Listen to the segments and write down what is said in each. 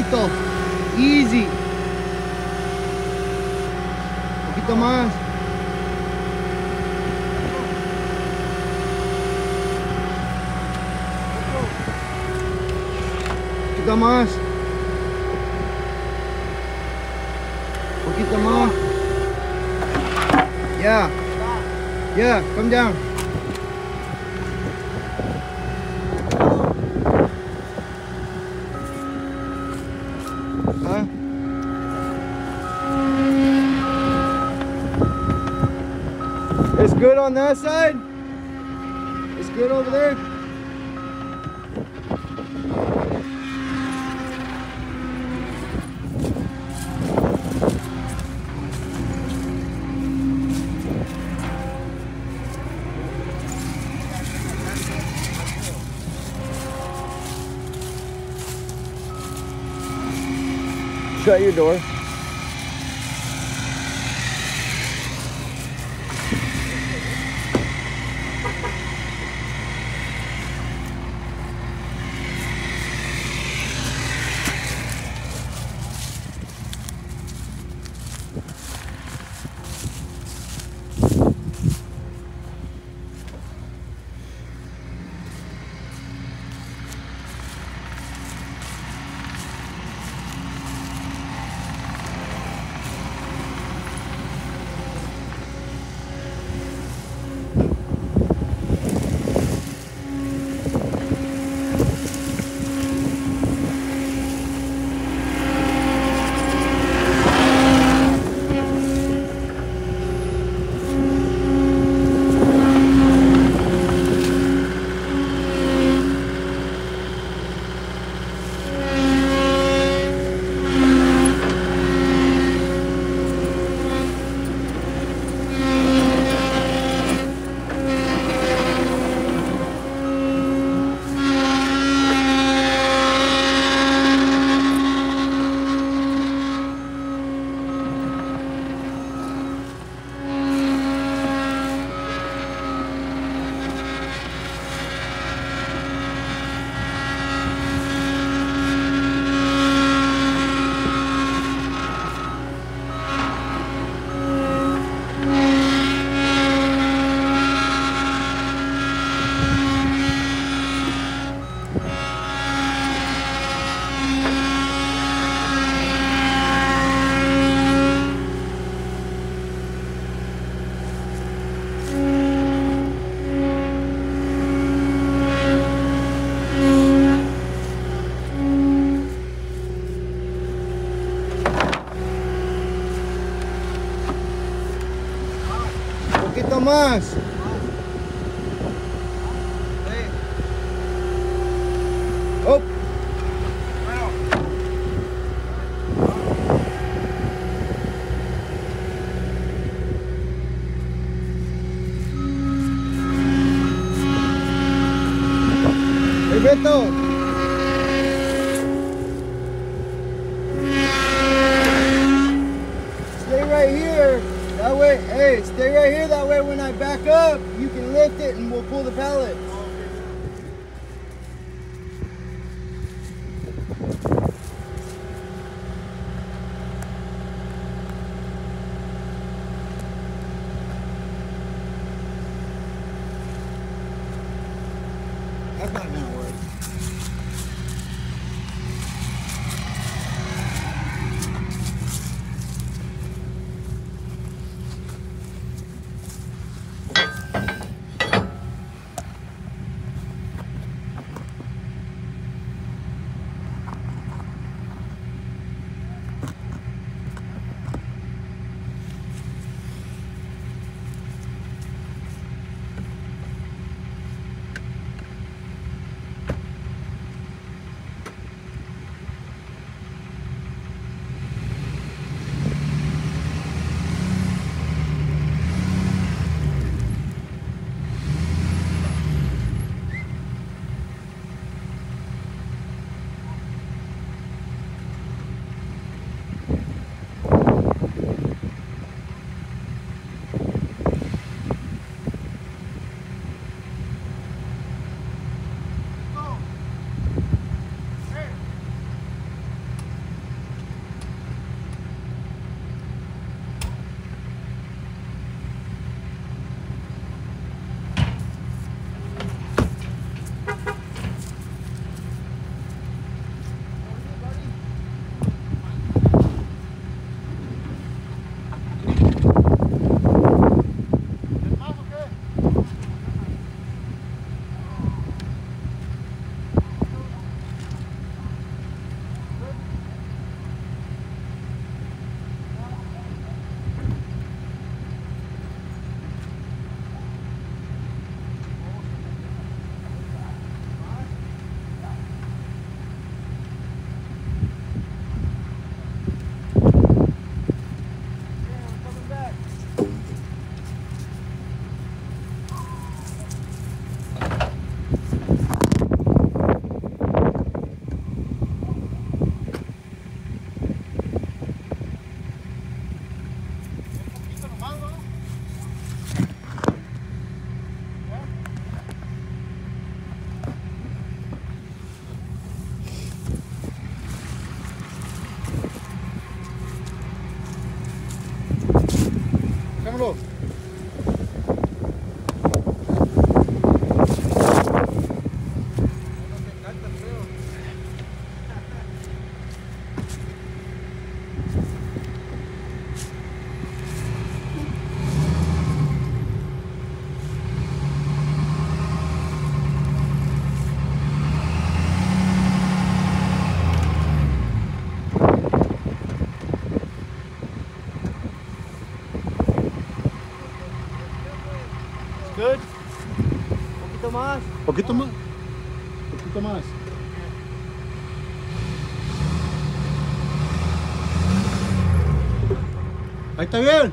Despacito. Easy. Un poquito más. Un poquito más. Un poquito más. Yeah. Yeah, come down. Huh? It's good on that side? It's good over there? Shut your door. Un poquito más. Oh. Hey, Beto. Stay right here. That way, hey, stay right here. That way when I back up, you can lift it and we'll pull the pallet. That's not gonna work. Good? Poquito más. Poquito más. Poquito más. Ahí está bien.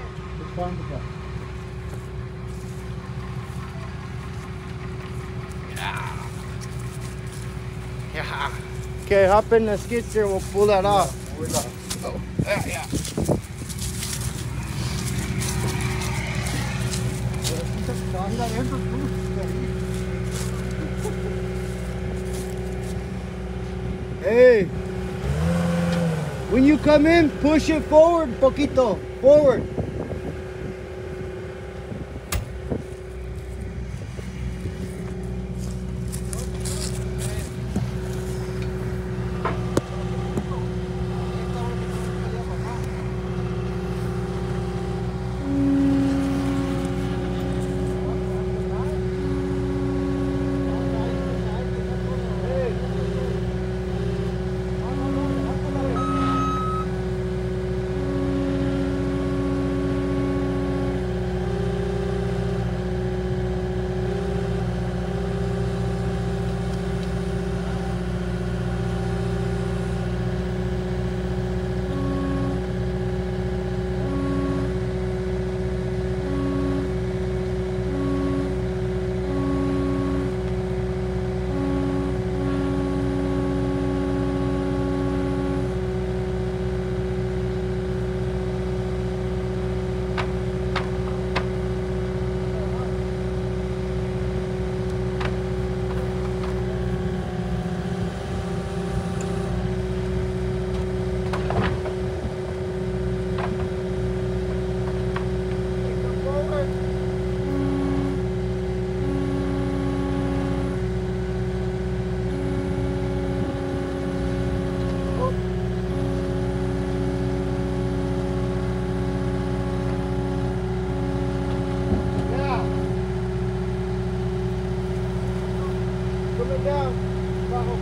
Yeah. Okay, hop in the skid steer, we'll pull that off. Oh, yeah. Hey, when you come in, push it forward, poquito, forward. Down. Bajo.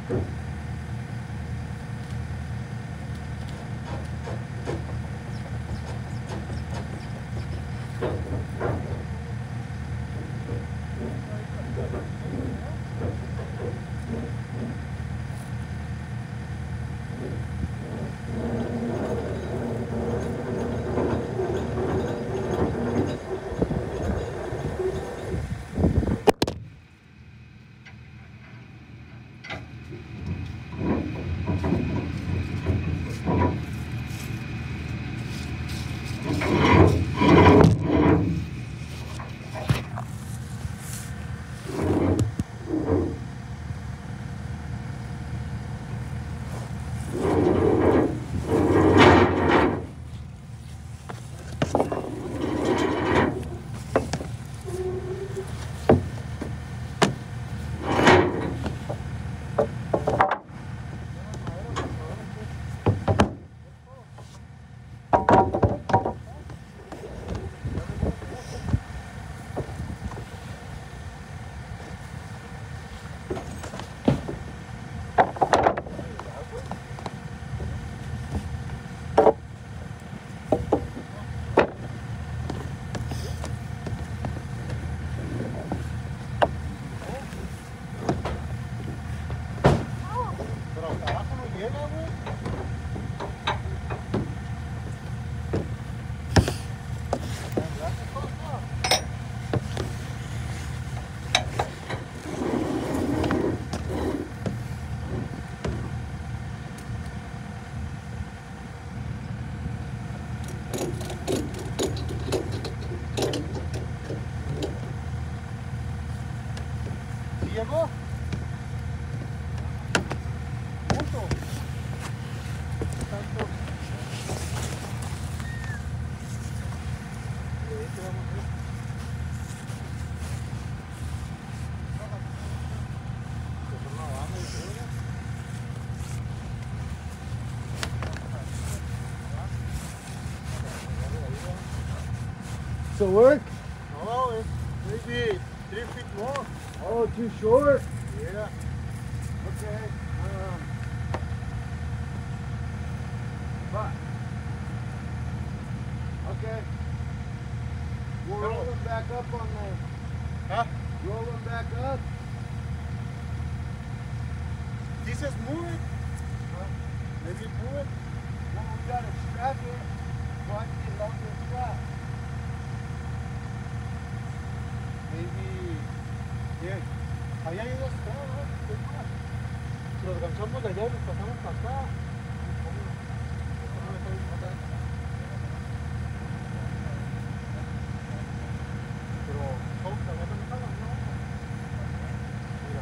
llegó. Mucho. Tanto. Y ahí que vamos a ver. So work? No, it's maybe 3 feet more. Oh, too short? Yeah. Okay. But, okay. We'll roll them back up on the... Huh? Roll them back up. This is move it. Maybe move it. Well, we gotta strap it. So I can get longer strap. Maybe. Bien. Allá hay dos caras, ¿no? Si los ganchamos de allá y los pasamos para acá. Pero son también no estaban, ¿no? Mira.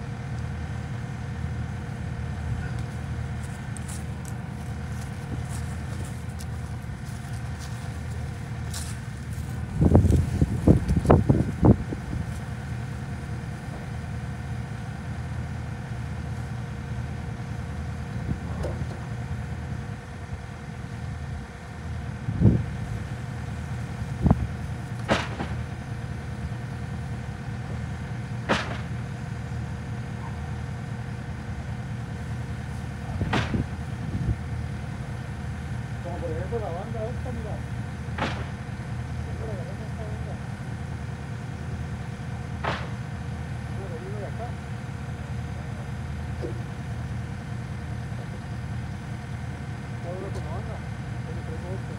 Como por ejemplo la banda esta, mira. Esta la agarramos esta banda. Bueno, viene de acá. Está duro como anda. Tiene 3 voltios.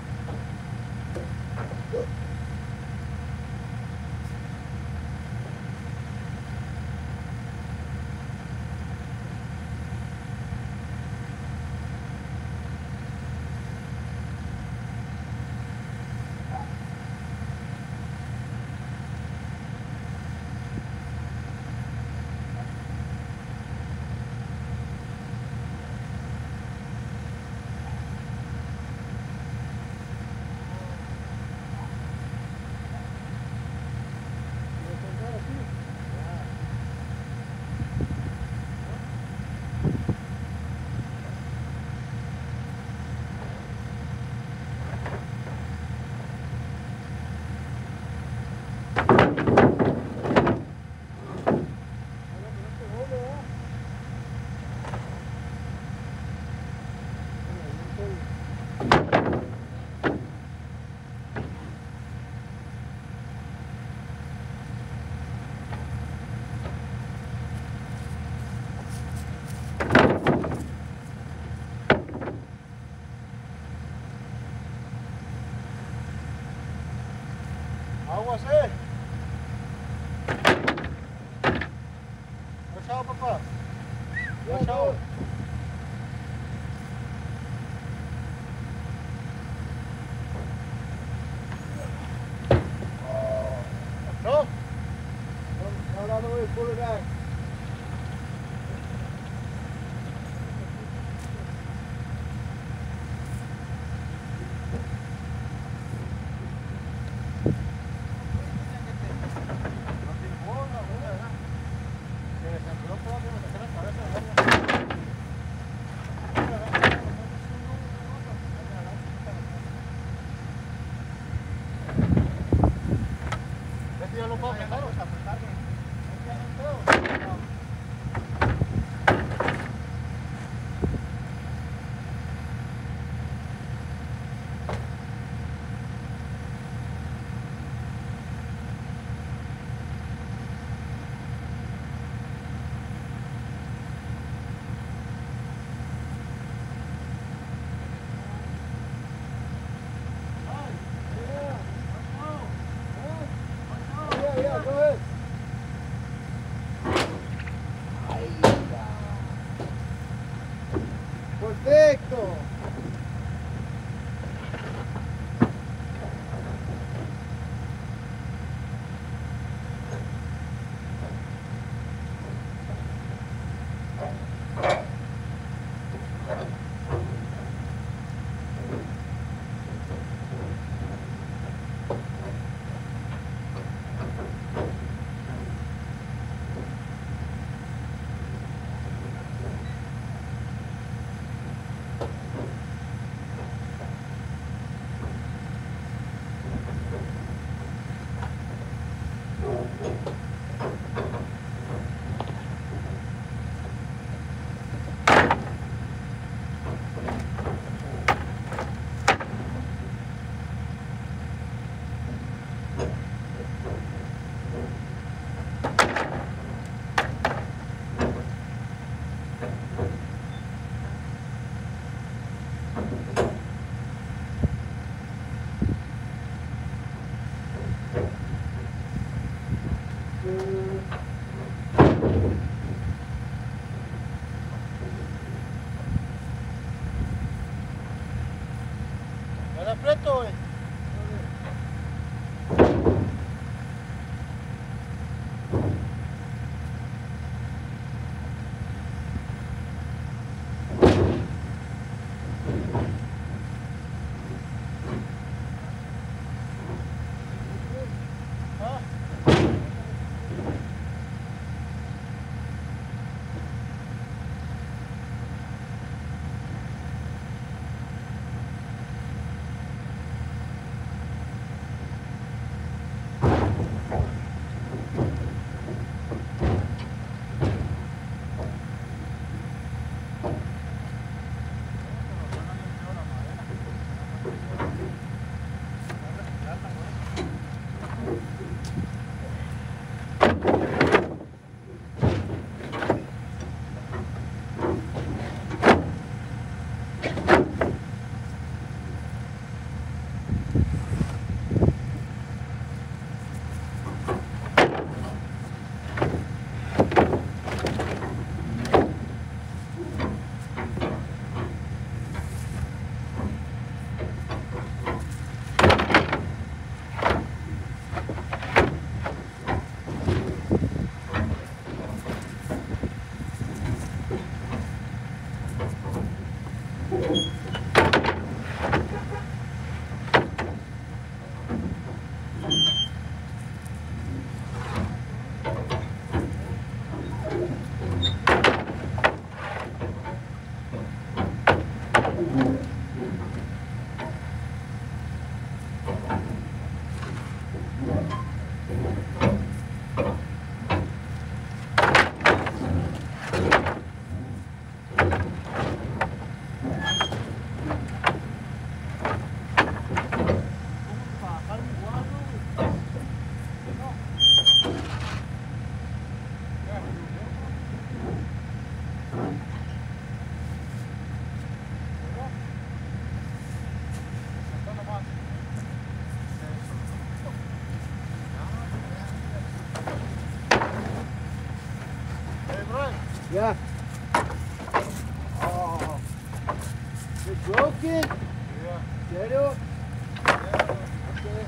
Watch out, papá. Yeah, Watch go. out. No. No, the other way, pull it back. Yeah. Oh. It's broken? Yeah. ¿Serio? Okay.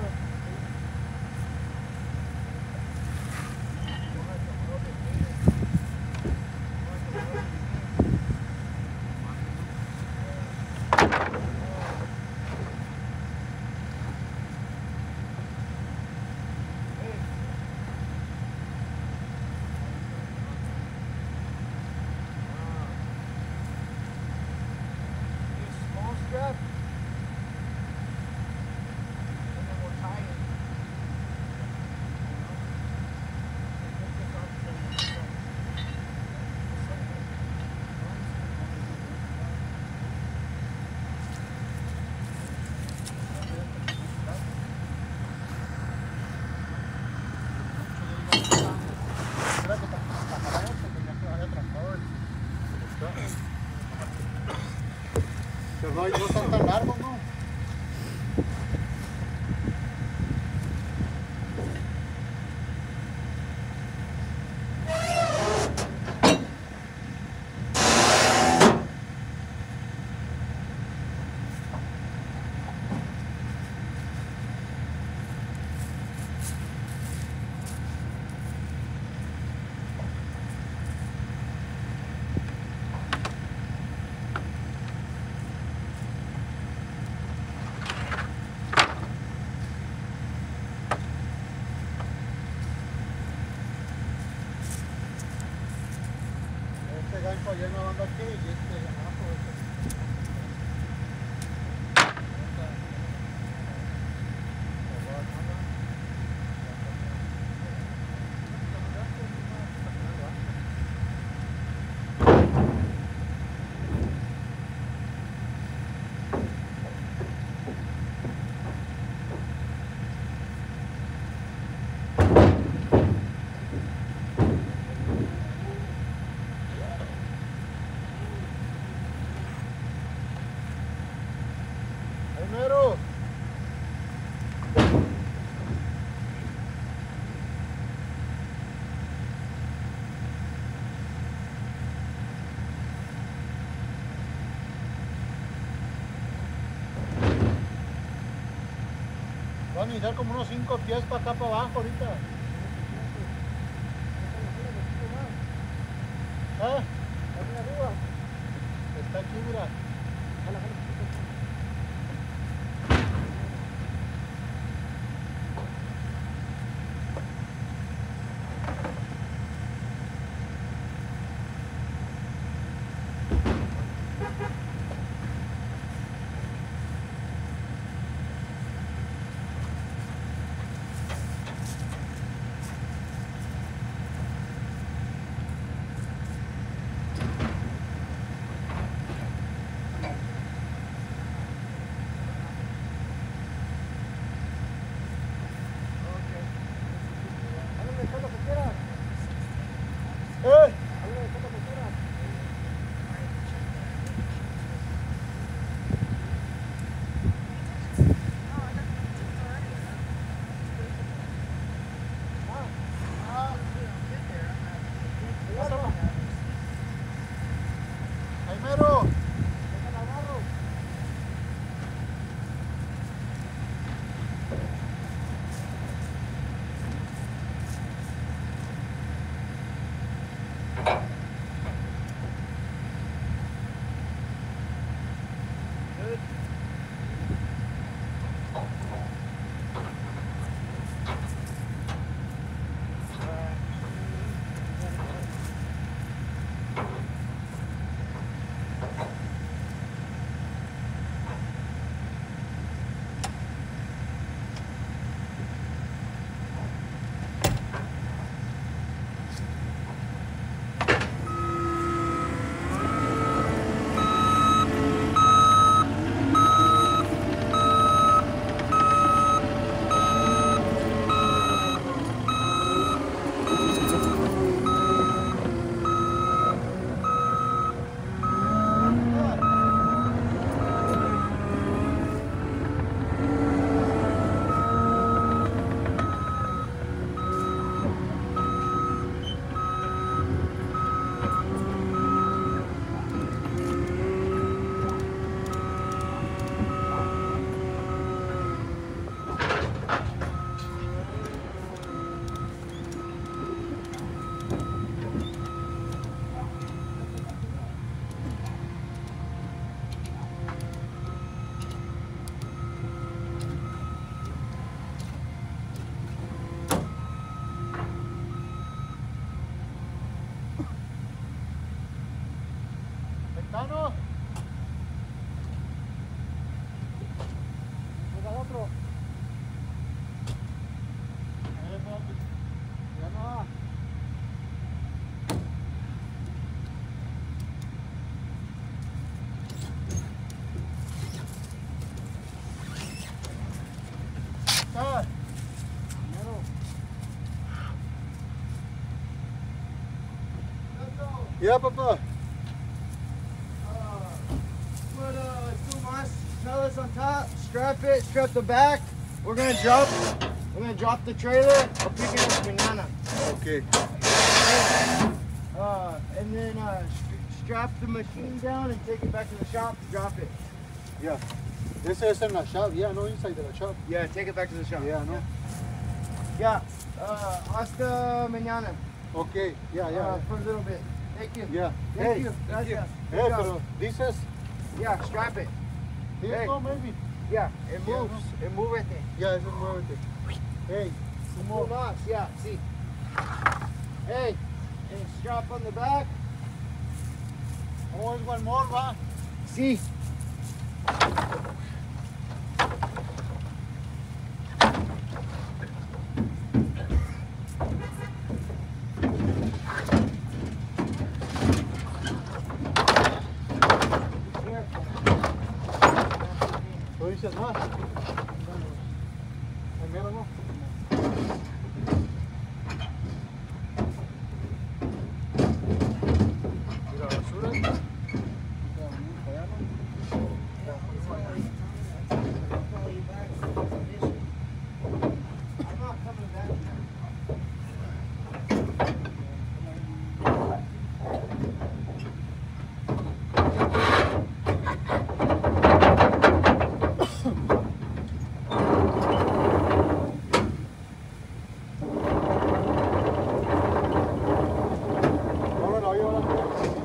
Small strap? Pero no están tan largos, ¿no? Este gancho ayer me mandó aquí y este abajo. Primero. Va a necesitar como unos 5 pies para acá para abajo ahorita. ¿Eh? Está aquí, mira. Cano. Llega otro. Espérate. Ya no va. Está. Primero. Yeah, Papa. Put two marshmallows on top, strap it, strap the back. We're gonna drop the trailer. I'll pick it up banana. Okay. And then strap the machine down and take it back to the shop. Drop it. Yeah. This is in the shop. Yeah, no, inside the shop. Yeah, take it back to the shop. Yeah, no. Yeah. Hasta mañana. Okay. Yeah, yeah. For a little bit. Thank you. Yeah. Thank Hey, you. Gracias. Hey, Good job. pero this is. Yeah, strap it. This Hey. no, maybe. Yeah, it Yeah, moves. It moves. Yeah, it's more. Hey, some more. Two más. Yeah, see. Hey, and strap on the back. Always one more, va. See. Tú dices más. Primero no. Mira, basura. I'm not coming back now. Ahora la llevo a la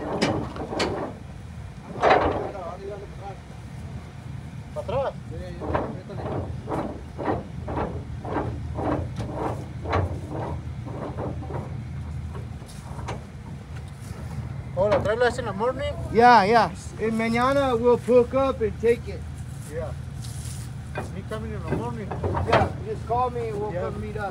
¿para atrás? Ahora, traerla en la morning. Yeah, yeah. And mañana we'll hook up and take it. Yeah. Me coming in the morning. Yeah, just call me and we'll Yeah. come meet up.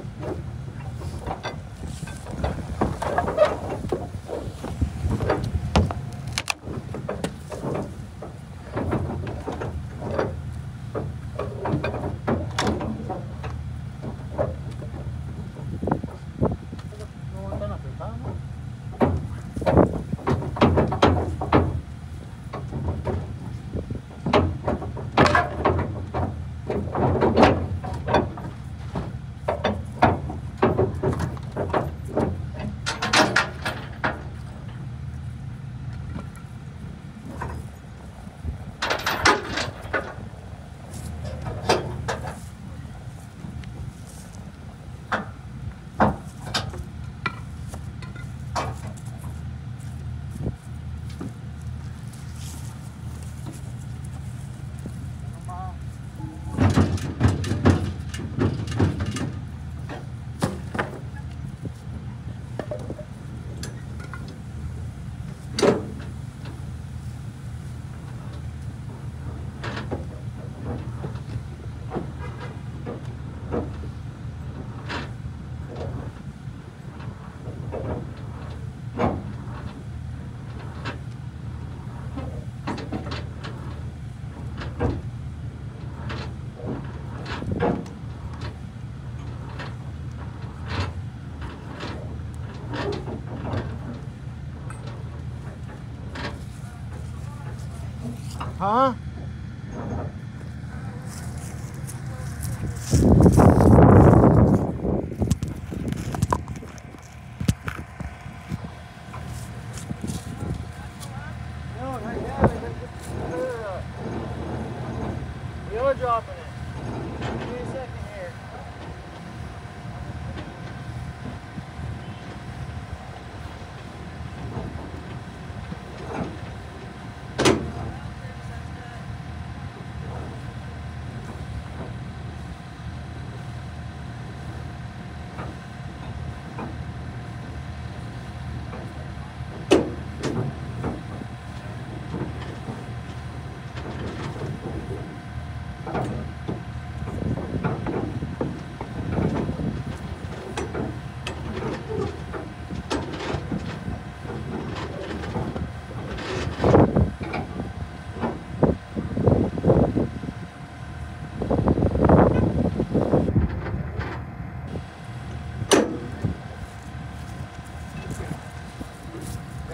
No están apretados, ¿no? Huh? No, not yet. You're dropping it. Give me a second here.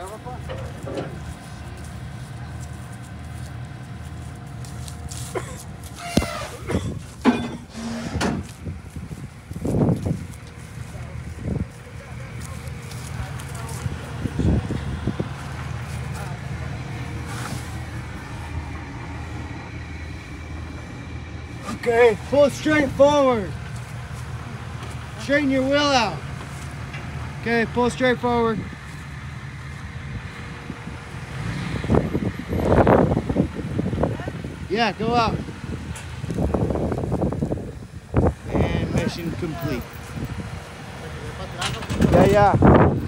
Agarra, pa. Okay, pull straight forward. Straighten your wheel out. Okay, pull straight forward. Yeah, go out. And mission complete. Yeah.